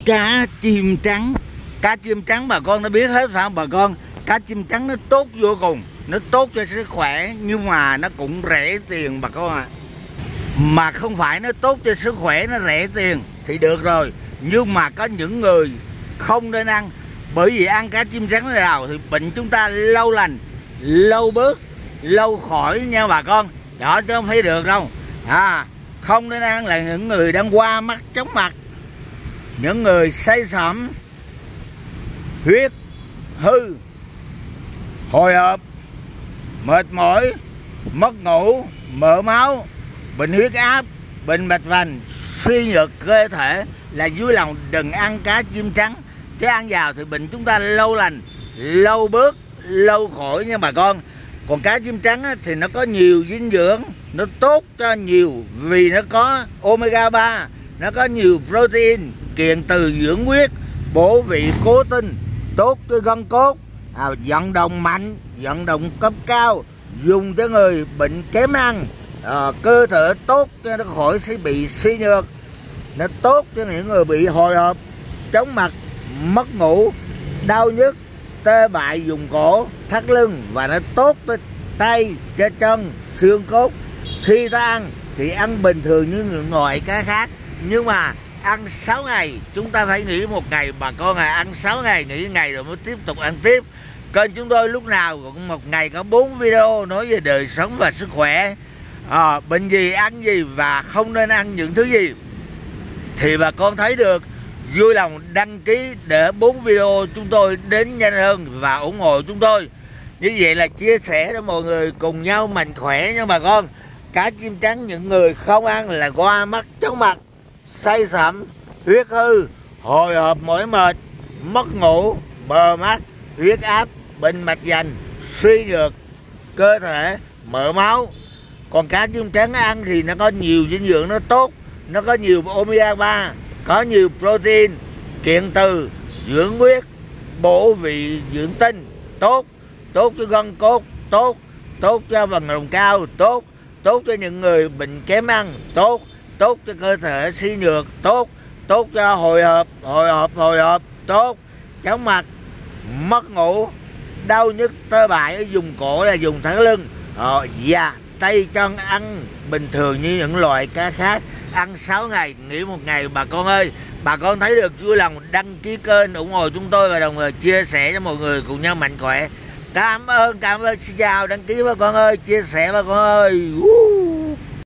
Cá chim trắng. Cá chim trắng bà con đã biết hết phải không bà con? Cá chim trắng nó tốt vô cùng, nó tốt cho sức khỏe, nhưng mà nó cũng rẻ tiền bà con ạ. Mà không phải nó tốt cho sức khỏe, nó rẻ tiền thì được rồi, nhưng mà có những người không nên ăn. Bởi vì ăn cá chim trắng nào thì bệnh chúng ta lâu lành, lâu bớt, lâu khỏi nha bà con. Đó chứ không phải được đâu. Không nên ăn là những người đang qua mắt chóng mặt, những người say sẩm, huyết hư, hồi hộp, mệt mỏi, mất ngủ, mỡ máu, bệnh huyết áp, bệnh mạch vành, suy nhược cơ thể là vui lòng đừng ăn cá chim trắng. Chứ ăn vào thì bệnh chúng ta lâu lành, lâu bớt, lâu khỏi nha bà con. Còn cá chim trắng thì nó có nhiều dinh dưỡng, nó tốt cho nhiều, vì nó có omega 3, nó có nhiều protein, kiện từ dưỡng huyết, bổ vị cố tinh, tốt cho gân cốt, vận động mạnh, vận động cấp cao, dùng cho người bệnh kém ăn, cơ thể tốt cho nó khỏi sẽ bị suy nhược, nó tốt cho những người bị hồi hộp, chóng mặt, mất ngủ, đau nhức, tê bại vùng cổ, thắt lưng, và nó tốt cho tay, cho chân, xương cốt. Khi ta ăn thì ăn bình thường như những loại cá khác, nhưng mà ăn 6 ngày, chúng ta phải nghỉ 1 ngày bà con ăn 6 ngày, nghỉ ngày rồi mới tiếp tục ăn tiếp. Kênh chúng tôi lúc nào cũng 1 ngày có 4 video nói về đời sống và sức khỏe, bệnh gì, ăn gì và không nên ăn những thứ gì thì bà con thấy được. Vui lòng đăng ký để 4 video chúng tôi đến nhanh hơn và ủng hộ chúng tôi. Như vậy là chia sẻ để mọi người cùng nhau mạnh khỏe nha bà con. Cá chim trắng những người không ăn là qua mắt chóng mặt, say sẩm, huyết hư, hồi hộp, mỏi mệt, mất ngủ, bờ mắt, huyết áp, bệnh mạch vành, suy nhược cơ thể, mỡ máu. Còn cá chim trắng ăn thì nó có nhiều dinh dưỡng, nó tốt, nó có nhiều omega 3, có nhiều protein, kiện từ, dưỡng huyết, bổ vị dưỡng tinh, tốt cho gân cốt, tốt cho vận động cao, tốt cho những người bệnh kém ăn, tốt cho cơ thể suy nhược, tốt cho hồi hộp, tốt chóng mặt, mất ngủ, đau nhức, tê bại ở vùng cổ là vùng thắt lưng, và tay chân ăn bình thường như những loại cá khác. Ăn 6 ngày, nghỉ 1 ngày bà con ơi. Bà con thấy được vui lòng đăng ký kênh ủng hộ chúng tôi và đồng thời chia sẻ cho mọi người cùng nhau mạnh khỏe. Cảm ơn, xin chào, đăng ký bà con ơi, chia sẻ bà con ơi.